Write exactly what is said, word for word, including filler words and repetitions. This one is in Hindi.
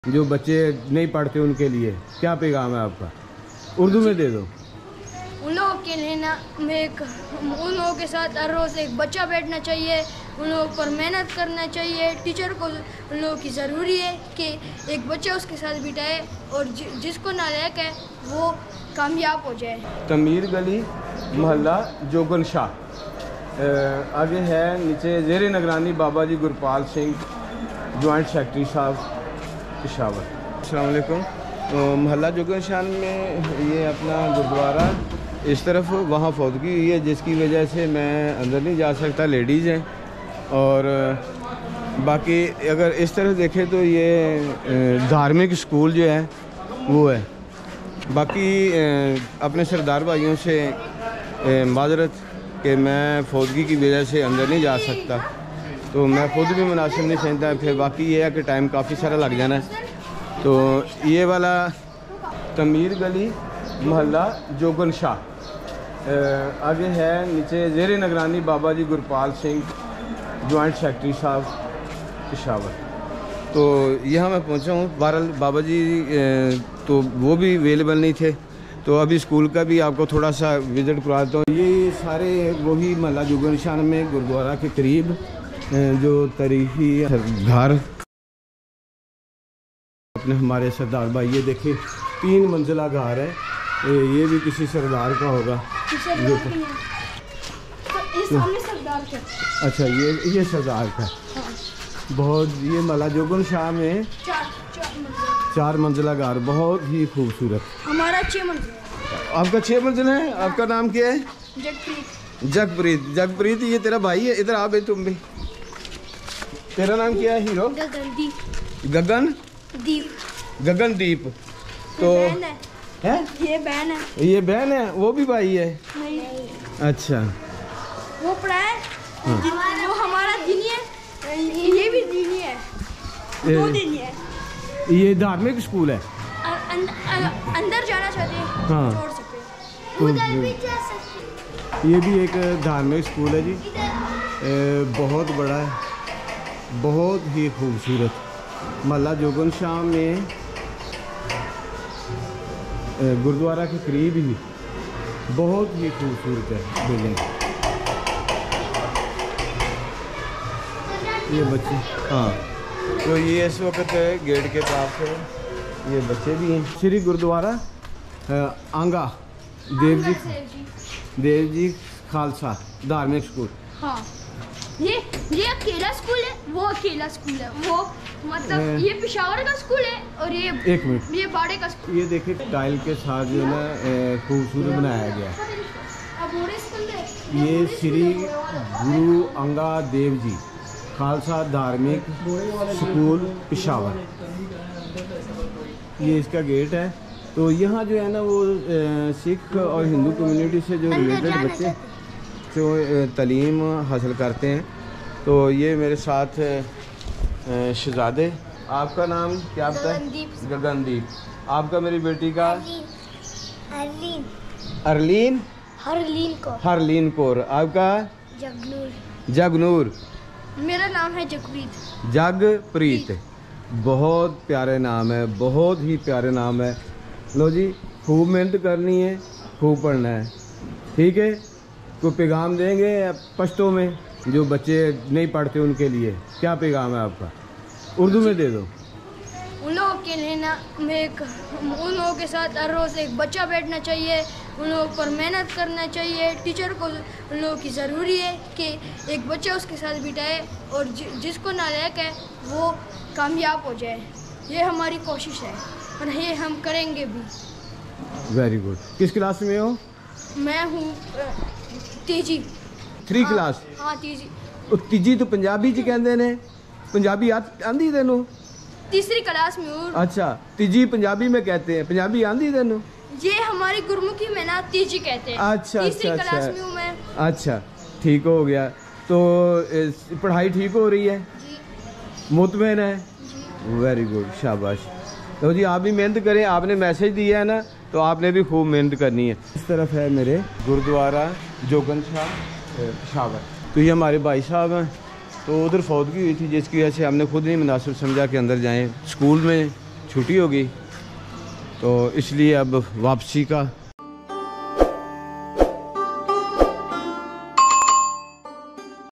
जो बच्चे नहीं पढ़ते उनके लिए क्या पैगाम है आपका? उर्दू में दे दो। उन लोगों के लिए ना एक उन लोगों के साथ हर रोज़ एक बच्चा बैठना चाहिए, उन लोगों पर मेहनत करना चाहिए। टीचर को उन लोगों की ज़रूरी है कि एक बच्चा उसके साथ बिठाए और जि, जिसको नालायक है वो कामयाब हो जाए। तमीर गली मोहल्ला जोगन शाह, आगे है नीचे ज़ेरे निगरानी बाबा जी गुरपाल सिंह जॉइंट सेक्रेटरी साहब पेशावर। अस्सलाम वालेकुम। मोहल्ला जोगन शाह में ये अपना गुरुद्वारा, इस तरफ वहाँ फौतगी हुई है जिसकी वजह से मैं अंदर नहीं जा सकता, लेडीज़ हैं। और बाकी अगर इस तरफ देखें तो ये धार्मिक स्कूल जो है वो है। बाकी अपने सरदार भाइयों से माजरत कि मैं फौतगी की वजह से अंदर नहीं जा सकता, तो मैं खुद भी मुनासिब नहीं समझता। फिर बाकी ये है कि टाइम काफ़ी सारा लग जाना है। तो ये वाला तमीर गली मोहल्ला जोगन शाह, आगे है नीचे ज़ेरे निगरानी बाबा जी गुरपाल सिंह जॉइंट सेक्रेटरी साहब पेशावर। तो यहाँ मैं पहुँचा हूँ। बहरहाल बाबा जी तो वो भी अवेलेबल नहीं थे, तो अभी स्कूल का भी आपको थोड़ा सा विज़िट करवाता हूँ। ये सारे वही मोहल्ला जोगन शाह में गुरुद्वारा के करीब जो तारीखी घर अपने हमारे सरदार भाई, ये देखिए तीन मंजिला घर है। ये भी किसी सरदार का होगा। सरदार तो, इस सामने सरदार का। अच्छा, ये ये सरदार का। हाँ। बहुत ये मोहल्ला जोगन शाह में चार चार चार मंजिला घर, बहुत ही खूबसूरत। हमारा छः मंजिल। आपका छः मंजिल है। आपका नाम क्या है? जगप्रीत। जगप्रीत। जगप्रीत ये तेरा भाई है। इधर आ बे तुम भी। तेरा नाम क्या है हीरो? गगनदीप। गगन दीप। गगनदीप। तो बहन है। है ये बहन है। ये बहन है। वो भी भाई है? नहीं। अच्छा, वो पढ़ा है। हाँ। वो हमारा दीनी है, ये भी दीनी है, दो दीनी है। ये धार्मिक स्कूल है। अं, अं, अंदर जाना चाहते हैं हाँ। छोड़ सकते हैं। तो उधर भी जा सकते। ये भी एक धार्मिक स्कूल है जी। ए, बहुत बड़ा है, बहुत ही खूबसूरत। मोहल्ला जोगन शाह में गुरुद्वारा के करीब ही बहुत ही खूबसूरत है बिल्डिंग। ये बच्चे, हाँ, तो ये इस वक्त गेट के पास है। ये बच्चे भी हैं। श्री गुरुद्वारा आंगा देव जी देव जी खालसा धार्मिक स्कूल। हाँ, ये ये अकेला स्कूल है, वो अकेला स्कूल है। वो मतलब ये पेशावर का स्कूल है और ये एक मिनट ये बाड़े का स्कूल। ये देखिए टाइल के साथ जो है ना खूबसूरत बनाया गया है। ये श्री गुरु अंगा देव जी खालसा धार्मिक स्कूल पेशावर, ये इसका गेट है। तो यहाँ जो है ना वो सिख और हिंदू कम्युनिटी से जो रिलेटेड बच्चे जो तालीम हासिल करते हैं। तो ये मेरे साथ शहजादे। आपका नाम क्या बताए? गगनदीप। आपका मेरी बेटी का? हरलीन। अरलीन हरलीन कौर। हरलीन कौर। आपका? जगनूर। जगनूर। मेरा नाम है जगप्रीत। जगप्रीत। बहुत प्यारे नाम है, बहुत ही प्यारे नाम है। लो जी, खूब मेहनत करनी है, खूब पढ़ना है, ठीक है। कोई पैगाम देंगे पश्तो में जो बच्चे नहीं पढ़ते उनके लिए क्या पैगाम है आपका? उर्दू में दे दो। उन लोगों के लिए ना एक उन लोगों के साथ हर रोज़ एक बच्चा बैठना चाहिए, उन लोगों पर मेहनत करना चाहिए। टीचर को उन लोगों की ज़रूरी है कि एक बच्चा उसके साथ बिठाए और जि, जिसको नालायक है वो कामयाब हो जाए। ये हमारी कोशिश है और ये हम करेंगे भी। Very good. किस क्लास में हो? मैं हूँ तीजी। Three class? हाँ, तीजी। तीजी तो पंजाबी च कहते ने। पंजाबी आंदी तेनू? तीसरी क्लास में हूँ। अच्छा, तीजी पंजाबी में कहते हैं, पंजाबी आंदी तेनू? ये हमारी गुरमुखी में ना तीजी कहते हैं। अच्छा, तीसरी अच्छा, क्लास अच्छा। में हूँ मैं। अच्छा, ठीक हो गया। तो पढ़ाई ठीक हो रही है? जी। मुतमईन है? जी। वेरी गुड, शाबाश। तो जी आप भी मेहनत करें। आपने मैसेज दिया है ना, तो आपने भी खूब मेहनत करनी है। इस तरफ है मेरे गुरुद्वारा जोगन शाह पेशावर। तो ये हमारे भाई साहब हैं। तो उधर फौतगी हुई थी जिसकी वजह से हमने खुद नहीं मुनासिब समझा कि अंदर जाएं। स्कूल में छुट्टी होगी, तो इसलिए अब वापसी का